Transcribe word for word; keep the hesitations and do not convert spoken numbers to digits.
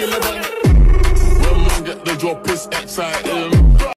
eleven. When man get the drop, it's exciting.